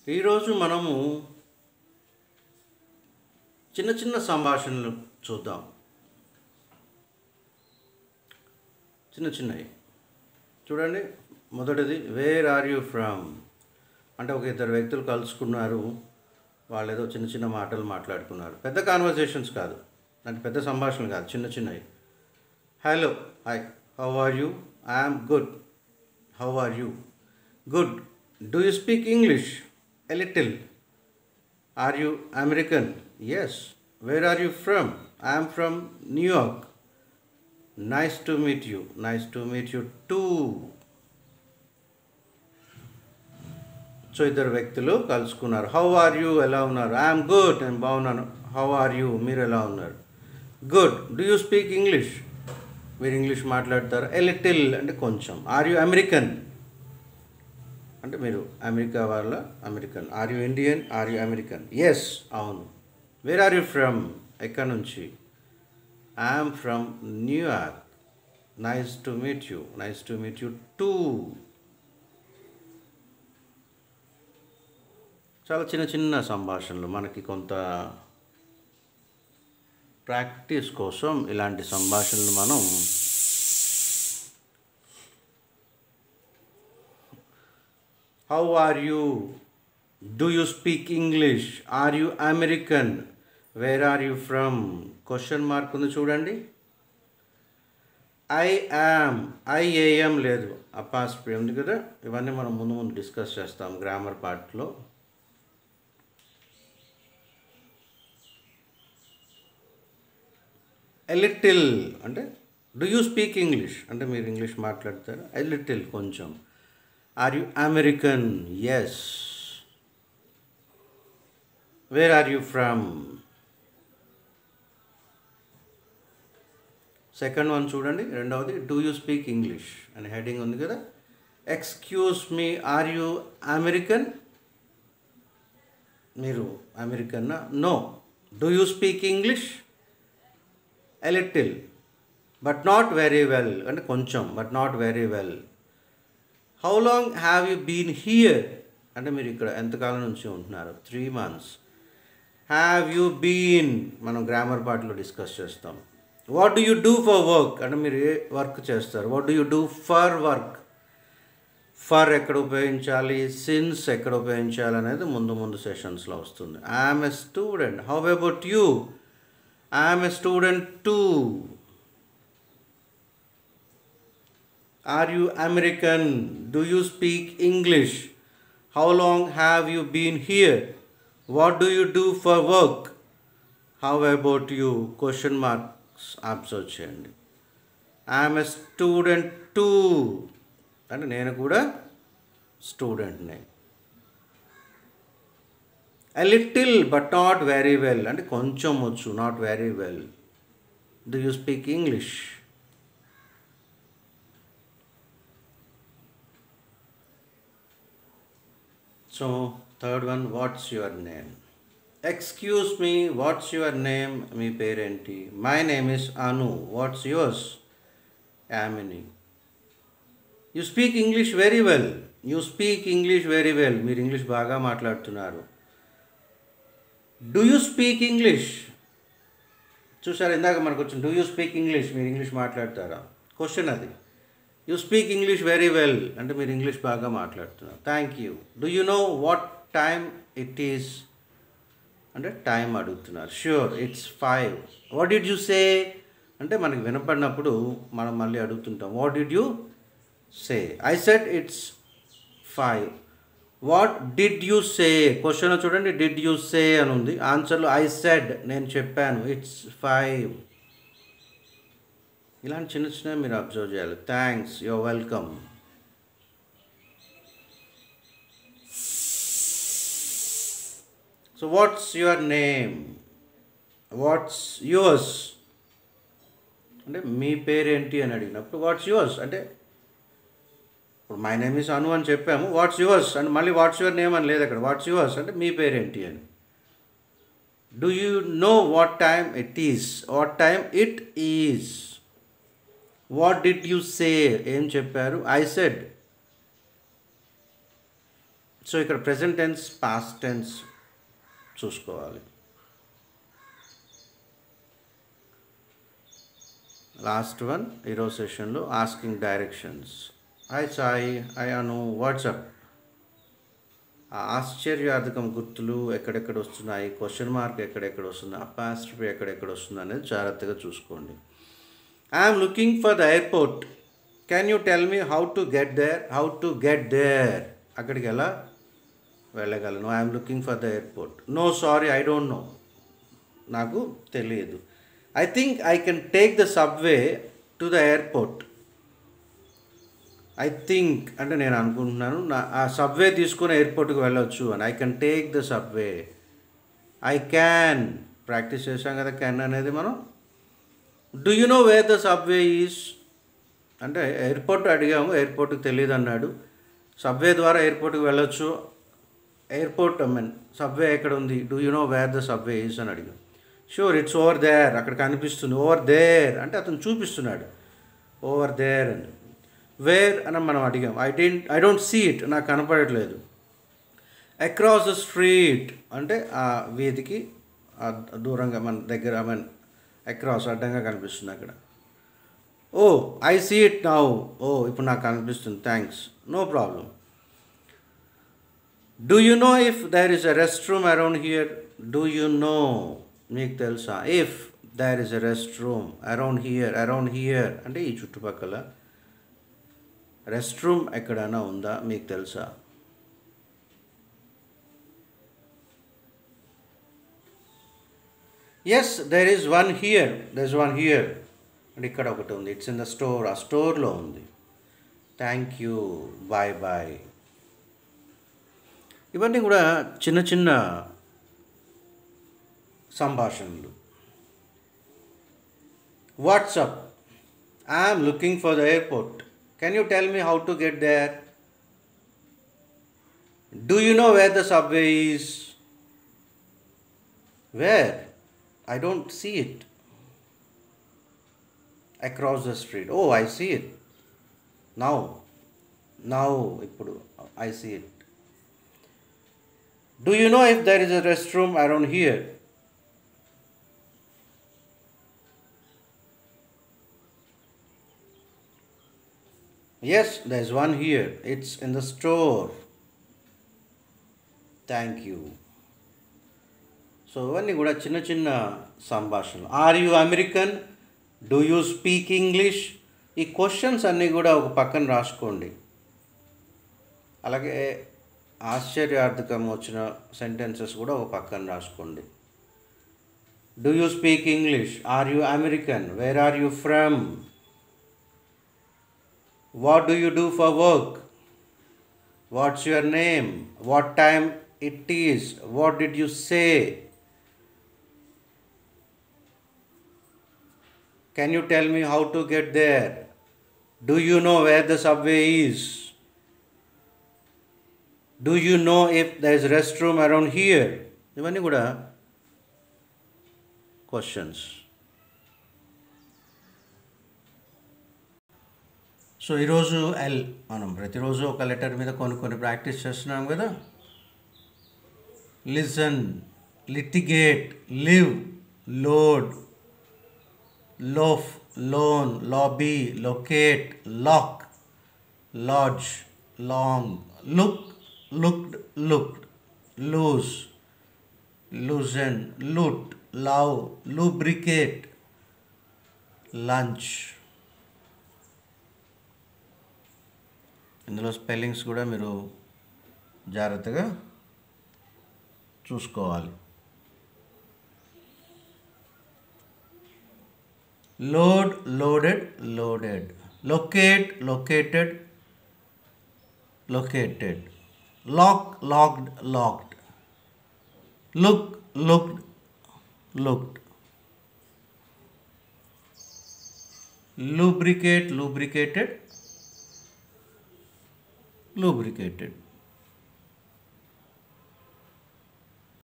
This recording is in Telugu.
ఈరోజు మనము చిన్న చిన్న సంభాషణలు చూద్దాం. చిన్నవి చూడండి. మొదటిది, వేర్ ఆర్ యూ ఫ్రమ్? అంటే ఒక ఇద్దరు వ్యక్తులు కలుసుకున్నారు, వాళ్ళు ఏదో చిన్న మాటలు మాట్లాడుకున్నారు. పెద్ద కాన్వర్జేషన్స్ కాదు, అంటే పెద్ద సంభాషణలు కాదు, చిన్నవి. Hello, hi, how are you? I'm good. How are you? Good. Do you speak English? A little. Are you American? Yes. Where are you from? I am from New York. Nice to meet you. Nice to meet you too. So ఇద్దరు వ్యక్తులు కలుసుకున్నారు. How are you? ఎలా ఉన్నారు? I'm good. నేను బాగున్నాను. How are you? మీరు ఎలా ఉన్నారు? Good. Do you speak English? మీరు ఇంగ్లీష్ మాట్లాడతారు? ఎ లిటిల్ అంటే కొంచెం. Are you American? అంటే మీరు అమెరికా వాళ్ళ? American. Are you Indian? Are you American? Yes, అవును. Where are you from? ఎక్కడి నుంచి? I'm from New York. Nice to meet you. Nice to meet you too. చాలా చిన్న సంభాషణలు. మనకి కొంత ప్రాక్టీస్ కోసం ఇలాంటి సంభాషణలు మనం How are you? Do you speak English? Are you American? Where are you from? Question mark ఉంది చూడండి. I am లేదు, అపాస్ట్రఫీ ఉంది కదా. ఇవన్నీ మనం ముందు డిస్కస్ చేస్తాం గ్రామర్ పార్ట్లో. ఎ లిటిల్ అంటే డూ యూ స్పీక్ ఇంగ్లీష్? అంటే మీరు ఇంగ్లీష్ మాట్లాడతారు. ఎ లిటిల్ కొంచెం. Are you American? Yes. Where are you from? Second one చూడండి, రెండవది. డూ యూ స్పీక్ ఇంగ్లీష్ అని హెడింగ్ ఉంది కదా. Excuse me, are you American? మీరు అమెరికన్నా? No. Do you speak English? A little but not very well అంటే కొంచెం, but not very well. How long have you been here? అంటే మీరు ఇక్కడ ఎంతకాలం నుంచి ఉంటున్నారు? 3 months. హ్యావ్ యూ బీన్ మనం గ్రామర్ పార్ట్లో డిస్కస్ చేస్తాం. What do you do for work? అంటే మీరు ఏ వర్క్ చేస్తారు? What do you do for work? For ఎక్కడ ఉపయోగించాలి, సిన్స్ ఎక్కడ ఉపయోగించాలి అనేది ముందు సెషన్స్లో వస్తుంది. I'm a student. How about you? I'm a student too. Are you American? Do you speak English? How long have you been here? What do you do for work? How about you? Question marks observe చేయండి. I am a student too. అంటే నేను కూడా స్టూడెంట్నే. A little but not very well అంటే కొంచెం వచ్చు, not very well. Do you speak English? So, third one, what's your name? Excuse me, what's your name? మీ పేరేంటి? My name is Anu. What's yours? Amini. You speak English very well. You speak English very well. మీరు ఇంగ్లీష్ బాగా మాట్లాడుతున్నారు. Do you speak English? చూసారు, ఇందాక మనకు వచ్చింది. Do you speak English? మీరు ఇంగ్లీష్ మాట్లాడతారా? క్వశ్చన్ అది. You speak English very well అంటే మీరు ఇంగ్లీష్ బాగా మాట్లాడుతున్నారు. Thank you. Do you know what time it is? అంటే టైం అడుగుతున్నారు. Sure, it's 5. What did you say? అంటే మనకి వినపడినప్పుడు మనం మళ్ళీ అడుగుతుంటాం. What did you say? I said it's 5. What did you say? క్వశ్చన్లో చూడండి, డిడ్ యూ సే అని ఉంది. ఆన్సర్లో ఐ సెడ్, నేను చెప్పాను, ఇట్స్ 5. ఇలాంటి చిన్న మీరు అబ్జర్వ్ చేయాలి. Thanks, you're welcome. So what's your name? What's yours? అంటే మీ పేరేంటి అని అడిగినప్పుడు వాట్స్ యువర్స్ అంటే ఇప్పుడు మై నేమ్ ఈస్ అను అని చెప్పాము. వాట్స్ యువర్స్ అంటే మళ్ళీ వాట్స్ యువర్ నేమ్ అని లేదు అక్కడ. వాట్స్ యువర్స్ అంటే మీ పేరేంటి అని. Do you know what time it is? What time it is? What did you say? ఏం చెప్పారు? ఐ సెడ్ సో ఇక్కడ ప్రెజెంట్ టెన్స్ పాస్ట్ టెన్స్ చూసుకోవాలి. లాస్ట్ వన్ ఈరోజు సెషన్లో asking directions. Hi Sai, hi Anu, what's up. ఆ ఆశ్చర్యార్థకం గుర్తులు ఎక్కడెక్కడ వస్తున్నాయి, క్వశ్చన్ మార్క్ ఎక్కడెక్కడ వస్తుంది, అపాస్ట్రఫీ ఎక్కడెక్కడ వస్తుంది అనేది జాగ్రత్తగా చూసుకోండి. I'm looking for the airport, can you tell me how to get there? How to get there, అక్కడికి ఎలా వెళ్ళగలను? I'm looking for the airport. No sorry, I don't know, నాకు తెలియదు. I think I can take the subway to the airport. I think అంటే నేను అనుకుంటున్నాను ఆ సబ్వే తీసుకుని ఎయిర్పోర్ట్కి వెళ్ళొచ్చు అని. I can take the subway. I can practice చేసాం కదా క్యాన్ అనేది మనం. Do you know where the subway is అంటే ఎయిర్పోర్ట్ అడిగాము, ఎయిర్పోర్ట్కి తెలియదు అన్నాడు. సబ్వే ద్వారా ఎయిర్పోర్ట్కి వెళ్ళొచ్చు. ఎయిర్పోర్ట్ సబ్వే ఎక్కడ ఉంది? Do you know where the subway is అని అడిగాం. షూర్, ఇట్స్ ఓవర్ దేర్, అక్కడ కనిపిస్తుంది. ఓవర్ దేర్ అంటే అతను చూపిస్తున్నాడు ఓవర్ దేర్ అని. వేర్ అని మనం అడిగాం. ఐ డోంట్ సీ ఇట్, నాకు కనపడట్లేదు. అక్రాస్ ద స్ట్రీట్ అంటే ఆ వీధికి దూరంగా మన దగ్గర అక్రాస్ అడ్డంగా కనిపిస్తుంది అక్కడ. Oh I see it now, oh ఇప్పుడు నాకు కనిపిస్తుంది, thanks, no problem. Do you know if there is a rest room around here? Do you know, మీకు తెలుసా? If there is a rest room around here అంటే ఈ చుట్టుపక్కల రెస్ట్ రూమ్ ఎక్కడైనా ఉందా, మీకు తెలుసా? Yes, there is one here అంటే ఇక్కడ ఒకటి ఉంది. ఇట్స్ ఇన్ ద స్టోర్, ఆ స్టోర్లో ఉంది. Thank you, bye bye. ఇవన్నీ కూడా చిన్న చిన్న సంభాషణలు. What's up, I'm looking for the airport, can you tell me how to get there? Do you know where the subway is? Where? I don't see it. Across the street, oh I see it now ఇప్పుడు ఐ సీ ఇట్. డూ యూ నో if there is a rest room around హియర్? Yes, there's one here. It's in the store. Thank you. So ఇవన్నీ కూడా చిన్న చిన్న సంభాషణలు. Are you American? Do you speak English? ఈ క్వశ్చన్స్ అన్నీ కూడా ఒక పక్కన రాసుకోండి. అలాగే ఆశ్చర్యార్థకం వచ్చిన సెంటెన్సెస్ కూడా ఒక పక్కన రాసుకోండి. Do you speak English? Are you American? Where are you from? What do you do for work? What's your name? What time it is? What did you say? Can you tell me how to get there? Do you know where the subway is? Do you know if there is a restroom around here? ఇవన్నీ కూడా క్వశ్చన్స్. సో ఈరోజు ఎల్, మనం ప్రతిరోజు ఒక లెటర్ మీద కొన్ని ప్రాక్టీస్ చేస్తున్నాం కదా. Listen, litigate, live, load, loaf, loan, lobby, locate, lock, lodge, long, look, looked, looked, loose, loosen, loot, love, lubricate, lunch. ఇందులో స్పెల్లింగ్స్ కూడా మీరు జాగ్రత్తగా చూసుకోవాలి. Load, loaded, loaded, locate, located, located, lock, locked, locked, look, looked, looked, lubricate, lubricated, lubricated.